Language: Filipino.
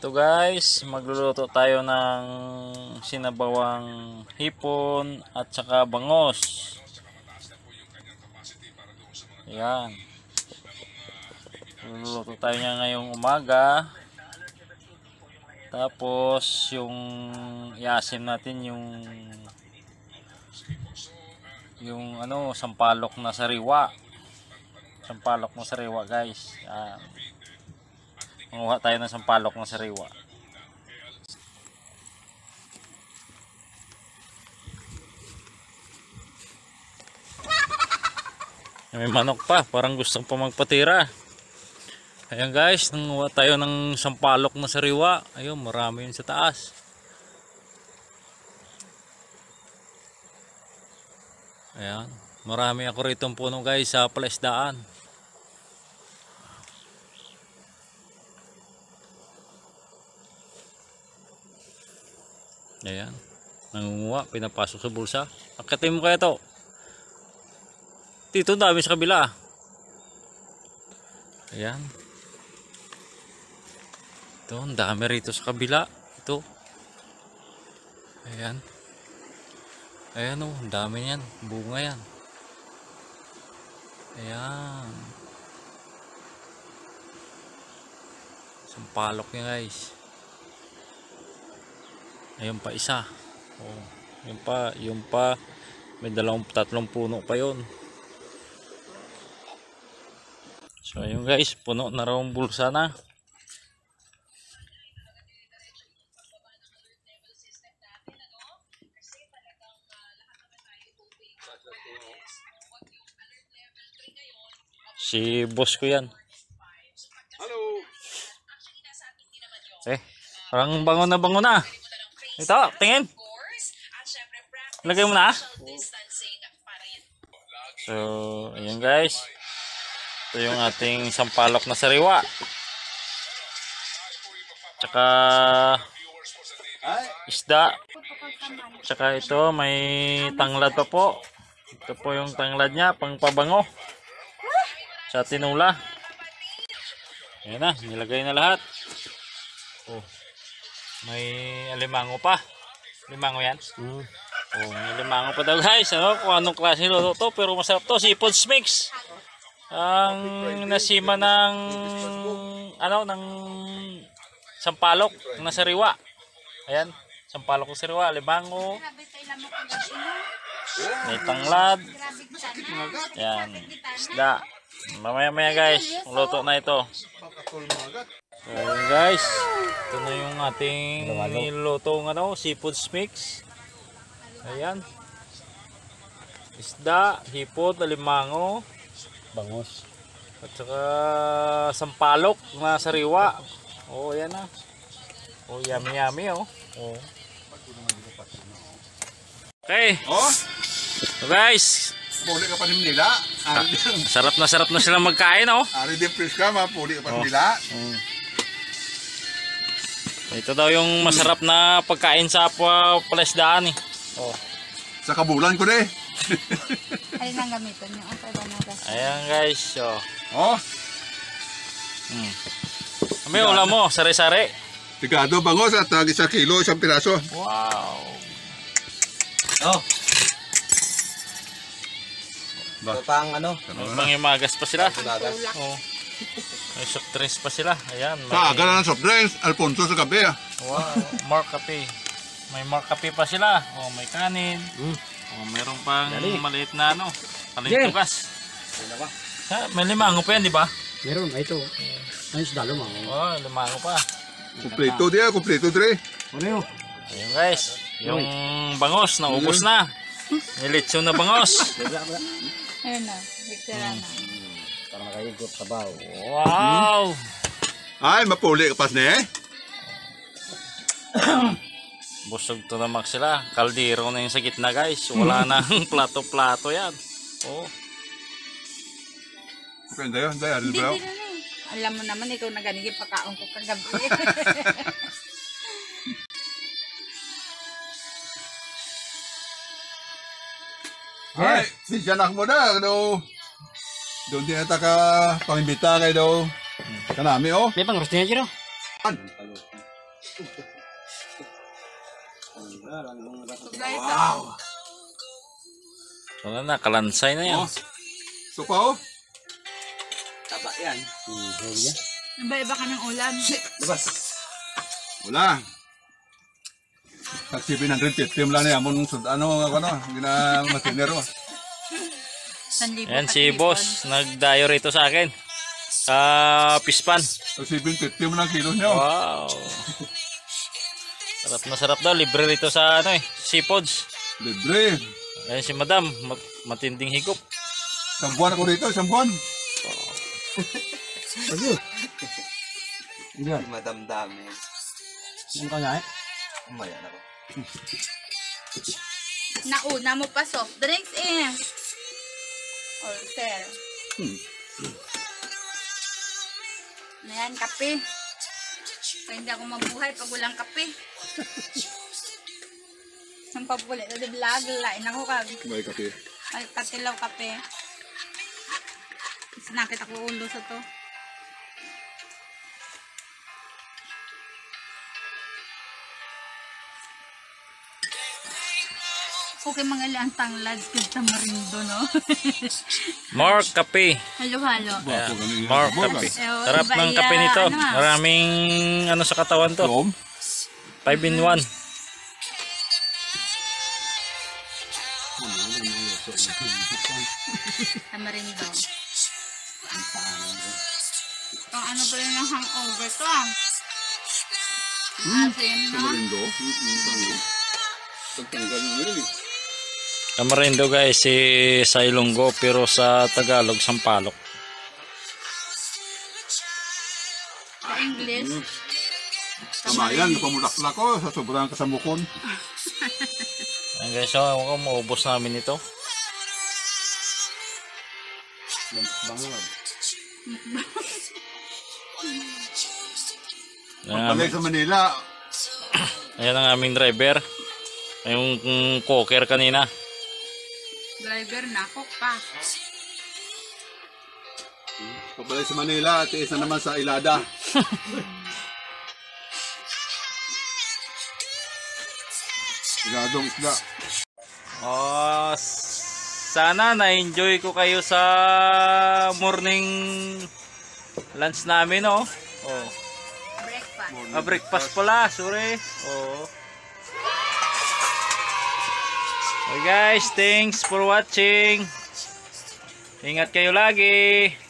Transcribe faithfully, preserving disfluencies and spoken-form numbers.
Ito guys, magluluto tayo ng sinabawang hipon at saka bangos. Ayan. Magluluto tayo niya ngayong umaga. Tapos yung iasim natin yung yung ano, sampalok na sariwa. Sampalok na sariwa guys. Ayan. Manguha tayo ng sampalok ng sariwa. May manok pa, parang gustong pa magpatira. Ayan guys, nanguha tayo ng sampalok na sariwa. Ayun, marami yun sa taas. Ayan, marami ako rito puno guys sa palaisdaan. Ayan, nangunguha, pinapasok sa bulsa. Akitin mo kaya to. Dito dami sa kabila. Ayan. Ito, ang dami rito sa kabila. Ito. Ayan. Ayan o, ang dami yan. Bunga yan. Ayan. Sampalok niya guys. Ayun pa isa. Oh, yun pa, yun pa. May dalawang tatlong puno pa yon. So ayun guys, puno na raw ang bulsa na. Si boss ko yan. Hello. Eh, parang bango na bango na. Ito, tingin. Lagay mo na. So, ayun guys. Ito yung ating sampalok na sariwa. Tsaka isda. Tsaka ito, may tanglad pa po. Ito po yung tanglad niya, pangpabango. Sa tinula. Ayan na, nilagay na lahat. Oh. May alimango pa. Limango yan? Mm. Oh, may limango pa daw guys. Ano, kung anong klase luto to, pero masarap to. Seafood mix. Ang nasima ng ano, ng sampalok na sariwa. Ayan, sampalok ng sariwa, limango. May tanglad. Ayan, isda. Mamaya maya guys, luto na ito. So guys, ito na yung ating nilutong ano, seafood mix. Ayan. Isda, hipon, alimango, Bangos. at saka sampalok na sariwa. Oh, ayan na. Oh, yummy yummy oh. Oh. Okay. Oh, So guys, puli ka pa rin nila. Ari din, sarap na sarap na sila magkain oh. ari din fresh ka, mapuli ka pa rin Oh. nila. Mm. Ito daw yung masarap na pagkain sa pa palaisdaan eh. Oh. Sa kabulan ko na eh. Ay nang gamiton yung ang pagmamagas. Ayan guys, oh. Oh, Hmm. May ulam mo, sari-sari. tigado bangos at uh, isang kilo, isang piraso. Wow. Oh. Ba? Pang ano? May pangimagas pa sila. Tunagas. Oh. May soft drinks pa sila. Ayan. May, Sa aga na ng soft drinks, Alfonso sa gabi ah. wow. More kape. May more kape pa sila. Oh, may kanin. Mm. Oh, meron pang Dali. maliit na ano. Yeah. Kalintugas. Ano ba? Ha, may limango pa yan, di ba? Meron, ay ito. Ay, isda lumang. Oh, limango pa. Kumpleto diya, kumpleto dire. Ano yun? Ayun guys. Yung bangos, naubos na. Nilitsyon na bangos. Ayun na, bigtira na. Para makayigop sa baw. Wow. Ay, mapuli ka pas na eh. Busog to naman sila. Kaldero na yung sa gitna guys. Wala nang plato-plato yan. Oh. Pwede yun, dahil Hindi, bro. hindi na na. Alam mo naman, ikaw na ganigin pagkaon ko kagabi. Ay, si Janak mo na, ano. Doon din ata ka pangimbita kay daw. Kanami oh. May pang roasting niya, Jiro. Wow! So na, nakalansay na yan. Oh. So pa oh. Taba yan. Hmm, huli yan. Iba-iba ka ng ulam. Labas. Wala. Tag seven hundred fifty mo lang na amon sud ano ano gina masinero. Sanlibo Ayan at si lipon. boss, nagdayo rito sa akin. Sa pispan. Tag seven fifty mo lang kilo niyo. Wow. Sarap na sarap daw. Libre rito sa ano eh, seafoods. Libre. Ayan si madam, mat- matinding higop. Isang buwan ako rito, isang buwan. Ayun. Yan. Madamdamin. Ano ka nga eh? Umaya na ko. Nauna mo pa soft drinks eh. Or sir. Hmm. Ayan, kape. Kaya hindi ako mabuhay pag walang kape. Ang papuli na di vlog, lain ako kag. May kape. Ay, katilaw kape. Sinakit ako ulo sa to. Okay, mga ilang tanglads kag tamarindo, no? More kape. Halo-halo. Ayan, Ako ganun. more Boga. kape. Eh, oh, Sarap iba ng iya, kape nito. ano ah. Maraming ano sa katawan to. Tom. five in one. Tamarindo. Pang ano pa rin ng hangover to ah. Asim, no? Tamarindo. Pagtanggal mo yun eh. Tamarindo guys, si sa Ilonggo pero sa Tagalog, Sampalok. Sa English. Tamayan, napamulaklak ko sa sobrang kasamukon. Ayan guys, so ako maubos namin ito. Bangon. Ayan, Pagpalik sa Manila, ayan ang aming driver. Yung mm, coker kanina. Driver na ako pa. pabalik sa Manila, tiis na naman sa Ilada. Iladong isda. Oh, sana na-enjoy ko kayo sa morning lunch namin, oh. Oh. Breakfast. Ah, breakfast pala, sorry. Oh. Okay guys, thanks for watching. Ingat kayo lagi.